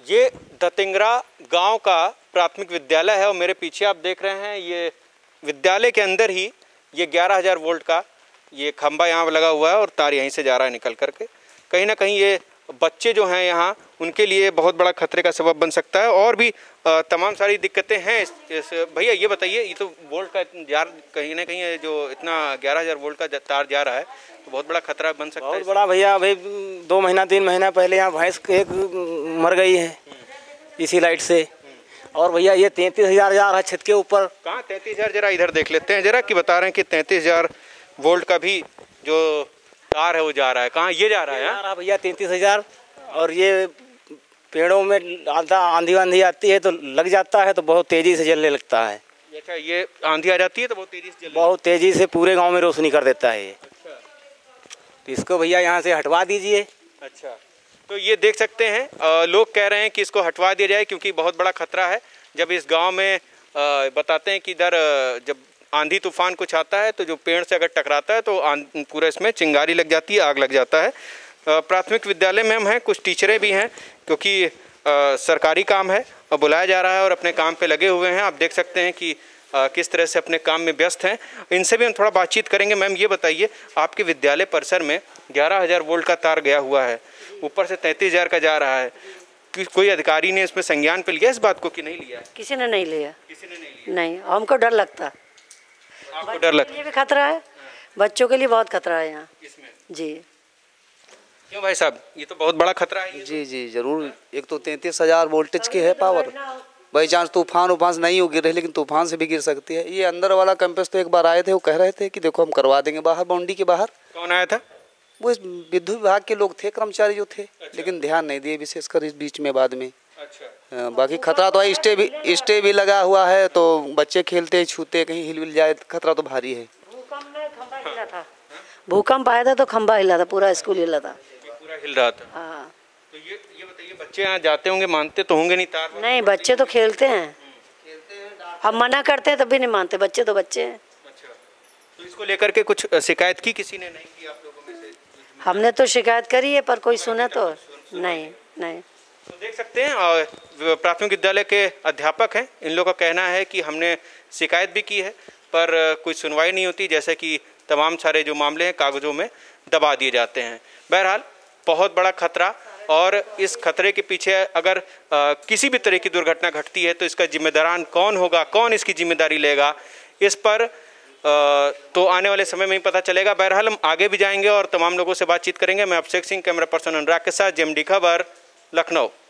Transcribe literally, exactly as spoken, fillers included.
ये दतिंगरा गांव का प्राथमिक विद्यालय है और मेरे पीछे आप देख रहे हैं ये विद्यालय के अंदर ही ये ग्यारह हज़ार वोल्ट का ये खंभा यहाँ लगा हुआ है और तार यहीं से जा रहा है निकल करके। कहीं ना कहीं ये बच्चे जो हैं यहाँ उनके लिए बहुत बड़ा खतरे का सबब बन सकता है और भी तमाम सारी दिक्कतें हैं इस, इस भैया ये बताइए, ये तो वोल्ट का जार कहीं ना कहीं जो इतना ग्यारह हज़ार वोल्ट का तार जा रहा है तो बहुत बड़ा खतरा बन सकता है। बहुत बड़ा भैया, अभी दो महीना तीन महीना पहले यहाँ भैंस एक मर गई है इसी लाइट से। और भैया ये तैंतीस हज़ार जा रहा है छत के ऊपर। कहाँ तैंतीस हज़ार जरा इधर देख लेते हैं जरा कि बता रहे हैं कि तैंतीस हज़ार वोल्ट का भी जो तार है वो जा रहा है। कहाँ ये जा रहा है? जा रहा भैया तैंतीस हज़ार। और ये पेड़ों में आधा आंधी आंधी आती है तो लग जाता है तो बहुत तेज़ी से जलने लगता है। अच्छा, ये आंधी आ जाती है तो बहुत तेज़ी से जलने बहुत तेज़ी से पूरे गांव में रोशनी कर देता है ये। अच्छा, तो इसको भैया यहाँ से हटवा दीजिए। अच्छा, तो ये देख सकते हैं आ, लोग कह रहे हैं कि इसको हटवा दिया जाए क्योंकि बहुत बड़ा खतरा है। जब इस गांव में आ, बताते हैं कि इधर जब आंधी तूफान कुछ आता है तो जो पेड़ से अगर टकराता है तो पूरा इसमें चिंगारी लग जाती है, आग लग जाता है। प्राथमिक विद्यालय में हम हैं, कुछ टीचरें भी हैं क्योंकि आ, सरकारी काम है और बुलाया जा रहा है और अपने काम पे लगे हुए हैं। आप देख सकते हैं कि आ, किस तरह से अपने काम में व्यस्त हैं। इनसे भी हम थोड़ा बातचीत करेंगे। मैम ये बताइए, आपके विद्यालय परिसर में ग्यारह हज़ार वोल्ट का तार गया हुआ है, ऊपर से तैंतीस हज़ार का जा रहा है, कि कोई अधिकारी ने इसमें संज्ञान पे लिया इस बात को कि नहीं लिया? किसी ने नहीं लिया। किसी ने नहीं लिया? नहीं, हमको डर लगता। आपको डर लगता? ये भी खतरा है, बच्चों के लिए बहुत खतरा है यहाँ इसमें। जी। क्यों भाई साहब, ये तो बहुत बड़ा खतरा है। जी जी जरूर। एक तो तैंतीस हजार वोल्टेज की है पावर, बाई चांस तूफान उफान नहीं हो गिर रही लेकिन तूफान से भी गिर सकती है। ये अंदर वाला कैंपस तो एक बार आए थे, वो कह रहे थे कि देखो हम करवा देंगे बाहर बाउंड्री के बाहर। कौन आया था? वो इस विद्युत विभाग के लोग थे, कर्मचारी जो थे। अच्छा। लेकिन ध्यान नहीं दिए विशेषकर इस बीच में बाद में। अच्छा। बाकी खतरा तो है, स्टे भी स्टे भी लगा हुआ है तो बच्चे खेलते छूते कहीं हिल विल जाए, खतरा तो भारी है। भूकंप में खंबा हिला था, भूकंप आया था तो खंबा हिला था, पूरा स्कूल हिला था, पूरा हिल रहा था। हाँ। तो ये ये बताइए, बच्चे यहाँ जाते होंगे, मानते तो होंगे नहीं तार? नहीं, बच्चे तो खेलते हैं, हम मना करते हैं तब भी नहीं मानते, बच्चे तो बच्चे हैं। अच्छा, तो इसको लेकर के कुछ शिकायत की किसी ने? नहीं की आप लोगों में से? हमने तो शिकायत करी है पर कोई सुने तो नहीं। नहीं तो देख सकते हैं प्राथमिक विद्यालय के अध्यापक हैं, इन लोगों का कहना है कि हमने शिकायत भी की है पर कोई सुनवाई नहीं होती, जैसे कि तमाम सारे जो मामले हैं कागज़ों में दबा दिए जाते हैं। बहरहाल बहुत बड़ा खतरा, और इस खतरे के पीछे अगर आ, किसी भी तरह की दुर्घटना घटती है तो इसका जिम्मेदारान कौन होगा, कौन इसकी जिम्मेदारी लेगा, इस पर आ, तो आने वाले समय में ही पता चलेगा। बहरहाल हम आगे भी जाएंगे और तमाम लोगों से बातचीत करेंगे। मैं अभिषेक सिंह, कैमरा पर्सन अनुराग के साथ, जेएमडी खबर, लखनऊ।